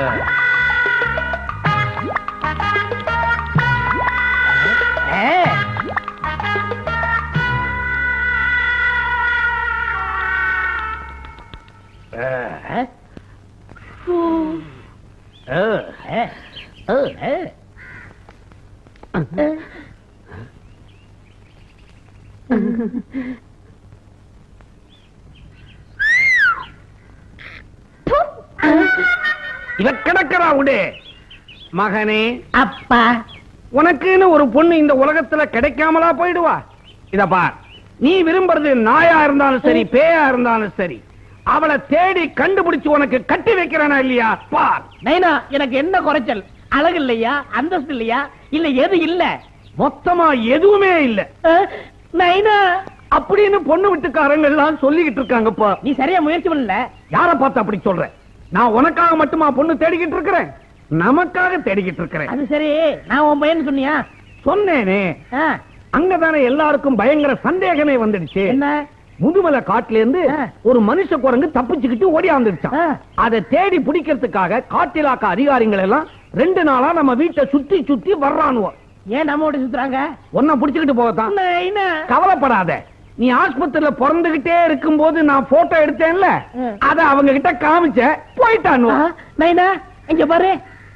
இவ கிடக்கிறா உடே மகனே. அப்பா, உனக்குன்னு ஒரு பொண்ணு இந்த உலகத்துல கிடைக்காமலா போயிடுவா? இத பார், நீ விரும்புறது நாயா இருந்தாலும் சரி, பேயா இருந்தாலும் சரி, அவளை தேடி கண்டுபிடிச்சு உனக்கு கட்டி வைக்கிறானா இல்லையா பார். நைனா, எனக்கு என்ன குறைச்சல்? அழகு இல்லையா, அந்தஸ்து இல்லையா, இல்ல எது இல்ல? மொத்தமா எதுவுமே இல்ல நைனா அப்படின்னு பொண்ணு வீட்டுக்காரங்க எல்லாம் சொல்லிக்கிட்டு இருக்காங்கப்பா. நீ சரியா முயற்சி பண்ணல. யார பார்த்து அப்படி சொல்ற? நான் உனக்காக மட்டுமா பொண்ணு தேடிக்கிட்டு இருக்கிறேன்? நமக்காக தேடிக்கிட்டு இருக்கிறேன். அது சரி, நான் உன் பையன் சொன்னியா? சொன்னேனே. அங்கதானே எல்லாருக்கும் பயங்கர சந்தேகமே வந்துடுச்சு. என்ன? முதுமலை காட்டுல இருந்து ஒரு மனுஷ குரங்கு தப்பிச்சுக்கிட்டு ஓடியாந்துருச்சான். அதை தேடி பிடிக்கிறதுக்காக காட்டிலாக்க அதிகாரிகள் எல்லாம் 2 நாளா நம்ம வீட்டை சுத்தி சுத்தி வர்றானுவோ. ஏன் நம்ம ஓடி சுத்துறாங்க? ஒன்ன புடிச்சுக்கிட்டு போகத்தான். கவலைப்படாத, நீ ஆஸ்பத்திரியில பிறந்துகிட்டே இருக்கும் போது நான் போட்டோ எடுத்தேன்ல, அத அவங்க கிட்ட காமிச்ச போயிட்டானு. நைனா, இங்க பாரு.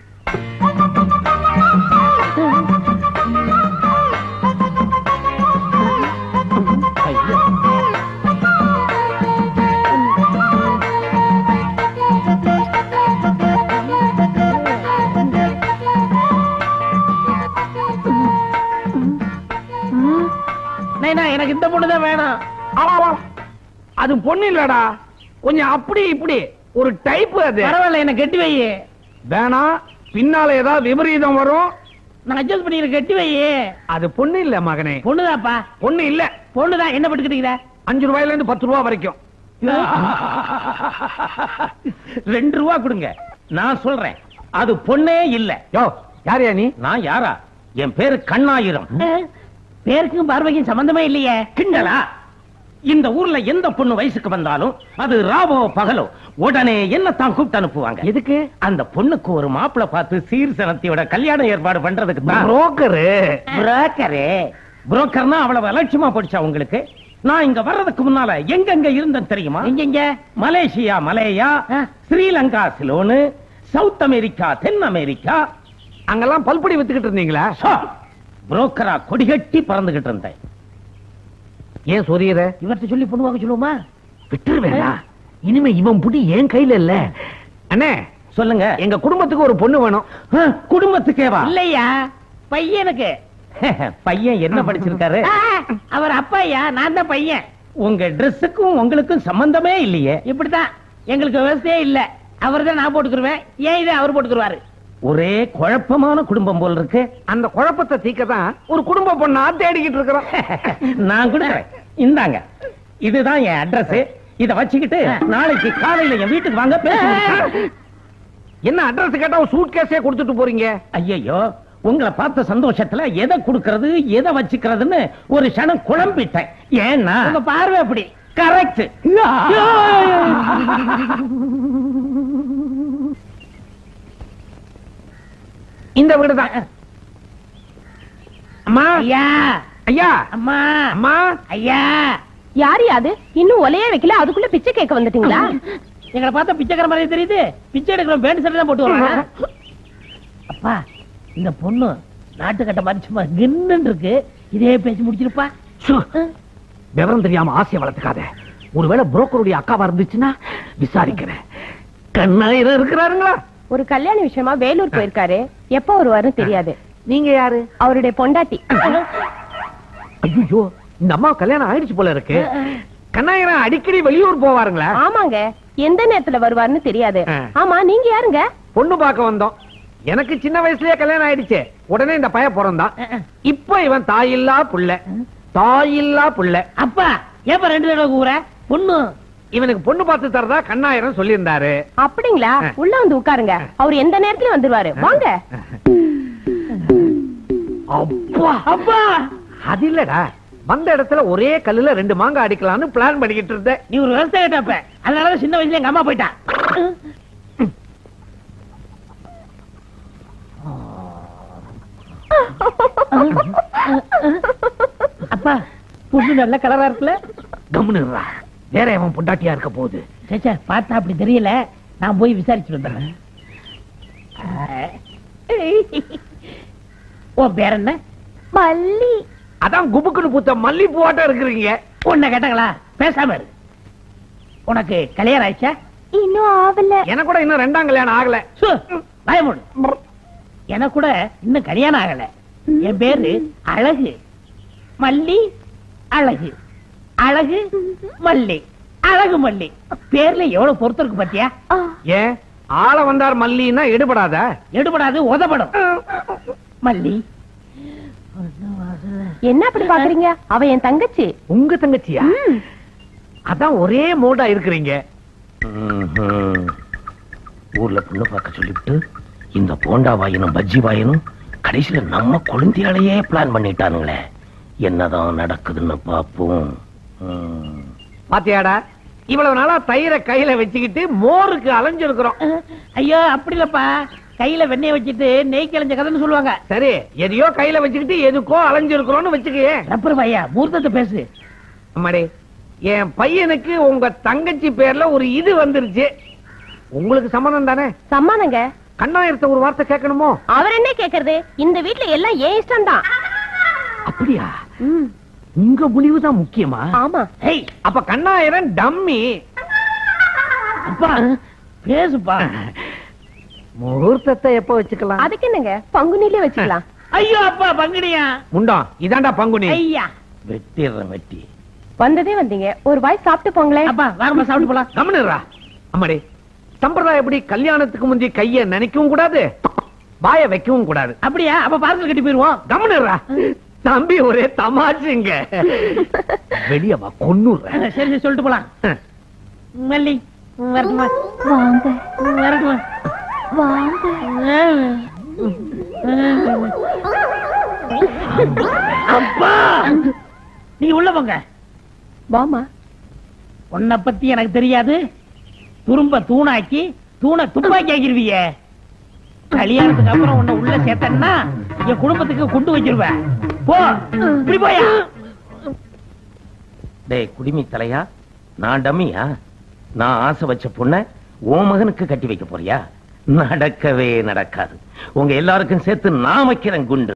நைனா, எனக்கு இந்த பொண்ணுதான் வேணும். அது பொண்ணு இல்லடா, கொஞ்சம் அப்படி இப்படி ஒரு டைப். அது பரவாயில்ல, என்ன கெட்டி வை. வேணாம், பின்னால ஏதாவது விபரீதம் வரும். நான் அட்ஜஸ்ட் பண்ணி கெட்டி வை. அது பொண்ணு இல்ல மகனே. பொண்ணுதாப்பா. பொண்ணு இல்ல, பொண்ணுதான். என்ன பட்டுக்கிட்டீங்க? 5 ரூபாயில இருந்து 10 ரூபா வரைக்கும். 2 ரூபா கொடுங்க, நான் சொல்றேன். அது பொண்ணே இல்ல. யோ, யாரையா நீ? நான் யாரா? என் பேரு கண்ணாயிரம். பேருக்கும் பார்வைக்கும் சம்பந்தமே இல்லையே. கிண்டலா? இந்த ஊர்ல எந்த பொண்ணு வயசுக்கு வந்தாலும் அது ராவோ பகலோ உடனே என்னத்தான் கூப்பிட்டு அனுப்புவாங்க. எதுக்கு? அந்த பொண்ணுக்கு ஒரு மாப்பிளை பார்த்து சீர்சனத்தியோட கல்யாணம் ஏற்பாடு பண்றதுக்கு தான். புரோக்கரு. புரோக்கர்னா அவ்வளவு அலட்சியமா போடுச்சா உங்களுக்கு? நான் இங்க வர்றதுக்கு முன்னால எங்கெங்க இருந்தேன் தெரியுமா? எங்க? Malaysia Malaya, Sri Lanka Ceylon, South America தென் அமெரிக்கா, அங்கெல்லாம் பல்படி வித்துக்கிட்டு இருந்தீங்களா? புரோக்கரா கொடிகட்டி பறந்துகிட்டு இருந்தேன். ஏன் சொரியற? இவர்கிட்ட சொல்லி பொண்ணுவாங்க சொல்லுவோமா? விட்டுருவேடா, இனிமே இவன் புடி என் கையில இல்ல. அண்ணே சொல்லுங்க. எங்க குடும்பத்துக்கு ஒரு பொண்ணு வேணும். குடும்பத்துக்கேவா? இல்லையா, பையனுக்கு. பையன் என்ன படிச்சிருக்காரு? அவர் அப்பாயா, நான் தான் பையன். உங்க ட்ரெஸ்ஸுக்கும் உங்களுக்கும் சம்பந்தமே இல்லையே. இப்படித்தான், எங்களுக்கு விவசாயே இல்ல. அவர் தான் நான் போட்டுக்குருவேன், ஏன் இதை அவர் போட்டுக்குருவாரு. ஒரே குழப்பமான குடும்பம் போல் இருக்கு. அந்த குழப்பத்தை தீக்கதான் ஒரு குடும்ப பொண்ணா தேடிக்கிட்டு இருக்கிறோம். நான் கொடுக்கிறேன், இந்தாங்க. இதுதான் என் அட்ரஸ். இத வச்சுக்கிட்டு நாளைக்கு காலையில என் வீட்டுக்கு வாங்க. என்ன அட்ரஸ் கேட்டா சூட் கேஸே கொடுத்துட்டு போறீங்க? ஐயோ, உங்களை பார்த்த சந்தோஷத்துல எதை கொடுக்கறது எதை வச்சுக்கிறதுன்னு ஒரு க்ஷணம் குழம்பிட்டேன். ஏன்னா உங்க பார்வை அப்படி. கரெக்ட். இந்த வீடுதான். அம்மா, ஐயா, ஐயா, அம்மா, அம்மா, ஐயா. யாரு அது? இன்னும் ஒலையே வைக்கல, அதுக்குள்ள பிச்சை கேட்க வந்துட்டீங்களா? எங்களை பார்த்தா பிச்சைக்கார மாதிரி தெரியுது. பிச்சை எடுக்கிறோம், பேண்ட் சட்டை தான் போட்டு வராங்க. அப்பா, இந்த பொண்ணு நாட்டுக்கட்ட மாதிரி சும்மா கின்னு இருக்கு. இதே பேசி முடிச்சிருப்பா. விவரம் தெரியாம ஆசையை வளர்த்துக்காத. ஒருவேளை புரோக்கருடைய அக்காவா இருந்துச்சுன்னா விசாரிக்கிறேன். கண்ணாயிரம் இருக்கிறாருங்களா? ஒரு கல்யாண விஷயமா வேலூர் போயிருக்காரு. எப்ப வருவாருன்னு தெரியாது. நீங்க யாரு? அவருடைய பொண்டாட்டி. ஐயோ, இந்த அம்மா கல்யாணம் ஆயிடுச்சு போல இருக்கு. கண்ணாயிரம் அடிக்கடி வெளியூர் போவாருங்களா? ஆமாங்க, எந்த நேரத்துல வருவாருன்னு தெரியாது. ஆமா, நீங்க யாருங்க? பொண்ணு பார்க்க வந்தோம். எனக்கு சின்ன வயசுலயே கல்யாணம் ஆயிடுச்சு. உடனே இந்த பையன் பிறந்தான். இப்ப இவன் தாயில்லா புள்ள. தாயில்லா புள்ள. அப்பா, ஏப்பா 2 தடவை கூற? பொண்ணு இவனுக்கு பொண்ணு பார்த்து தரதா கண்ணாயிரம் சொல்லி இருந்தாரு. அப்படிங்களா? உள்ள வந்து உட்காருங்க, அவர் எந்த நேரத்திலும் வந்துருவாரு. வாங்க. அப்பா, அப்பா, அது இல்லடா, வந்த இடத்துல ஒரே கல்லுல 2 மாங்காய் அடிக்கலாம்னு பிளான் பண்ணிக்கிட்டு இருந்த. நீ ஒரு விவசாய கேட்டப்ப, அதனாலதான் சின்ன வயசுல எங்க அம்மா போயிட்டா. அப்பா பொண்ணு நல்ல கலரா இருக்குல்ல? கம்முனுறா, வேற அவன் பொண்டாட்டியா இருக்க போகுது. சேச்சா பார்த்தா அப்படி தெரியல, நான் போய் விசாரிச்சுட்டு வந்துடுறேன். உன் பேர் என்ன? மல்லி. அதான் குபுக்குன்னு பூத்த மல்லி பூவாட்டம் இருக்கிறீங்க. உன்னை கேட்டாங்களா? பேசாம இரு. உனக்கு கல்யாணம் ஆயிடுச்சா? இன்னும் ஆவல. எனக்கு கூட இன்னும் 2ஆம் கல்யாணம் ஆகல. பயமுடு. எனக்கு கூட இன்னும் கல்யாணம் ஆகல. என் பேரு அழகு. மல்லி அழகு. அழகு மல்லி. அழகு மல்லி. பேர்ல எவ்வளவு பொறுத்து இருக்கு பாத்தியா? ஏன் ஆள வந்தார் மல்லின்னா எடுபடாத? எடுபடாது, உதப்படும். மல்லி. என்ன அப்படி பாக்குறீங்க? அவ என் தங்கச்சி. உங்க தங்கச்சியா? அதான் ஒரே மோடா இருக்கிறீங்க. ஊர்ல பொண்ணு பார்க்க சொல்லிவிட்டு இந்த போண்டா வாயனும் பஜ்ஜி வாயனும் கடைசியில நம்ம குழந்தையாலேயே பிளான் பண்ணிட்டானுங்களே. என்னதான் நடக்குதுன்னு பாப்போம். பாத்தியாடா, இவ்வளவு நாளா தயிரை கையில வச்சுக்கிட்டு மோருக்கு அலைஞ்சிருக்கிறோம். ஐயோ அப்படி இல்லப்பா, கையில வெண்ணெய் வச்சுட்டு நெய் கிழஞ்ச கதைன்னு சொல்லுவாங்க. சரி, எதையோ கையில வச்சுக்கிட்டு எதுக்கோ அலைஞ்சிருக்கிறோம்னு வச்சுக்கே. ரப்பர் பையா, மூர்த்தத்தை பேசு. அம்மாடி, என் பையனுக்கு உங்க தங்கச்சி பேர்ல ஒரு இது வந்துருச்சு. உங்களுக்கு சம்மதம் தானே? சம்மானங்க. கண்ணாயிரத்த ஒரு வார்த்தை கேட்கணுமோ? அவர் என்ன கேக்குறது? இந்த வீட்ல எல்லாம் ஏன் இஷ்டம் தான். அப்படியா? உங்க முடிவுதான் முக்கியமா? ஆமா. அப்ப கண்ணாயிரம் டம்மி. அப்பா பேசுப்பா. முகூர்த்தத்தை எப்ப வச்சுக்கலாம்? அதுக்கு என்னங்க, பங்குனிலே வச்சுக்கலாம். ஐயோ அப்பா, பங்குனியா? முண்டம், இதாண்டா பங்குனி. ஐயா வெட்டிடுறேன் வெட்டி. வந்ததே வந்தீங்க, ஒரு வாய் சாப்பிட்டு போங்களேன். அப்பா வாங்கம்மா சாப்பிட்டு போலாம். கம்முனுறா. அம்மாடி, சம்பிரதாயம் எப்படி? கல்யாணத்துக்கு முந்தைய கைய நினைக்கவும் கூடாது, வாய வைக்கவும் கூடாது. அப்படியா? அப்ப பார்சல் கட்டி போயிருவோம். கம்முனுறா. தம்பி ஒரே தமாச்சுங்க. வெளிய வா, கொன்னுறேன். சரி சரி, சொல்லிட்டு போலாம். மல்லி வரட்டுமா? வாங்க வரட்டுமா? வாங்க. அப்பா நீ உள்ள போங்க. வாமா. உன்னை பத்தி எனக்கு தெரியாது. துரும்ப தூணாக்கி தூணை துப்பாக்கி ஆக்கிருவிய. கல்யாணத்துக்கு அப்புறம் உன்னை உள்ள சேர்த்தன்னா என் குடும்பத்துக்கு கொண்டு வச்சிருவேன். போ, இப்படி போயா. டேய் குடிமி தலையா, நான் டம்மியா? நான் ஆசை வச்ச பொண்ண உன் மகனுக்கு கட்டி வைக்க போறியா? நடக்கவே நடக்காது. உங்க எல்லாருக்கும் சேர்த்து நான் வைக்கிறேன் குண்டு.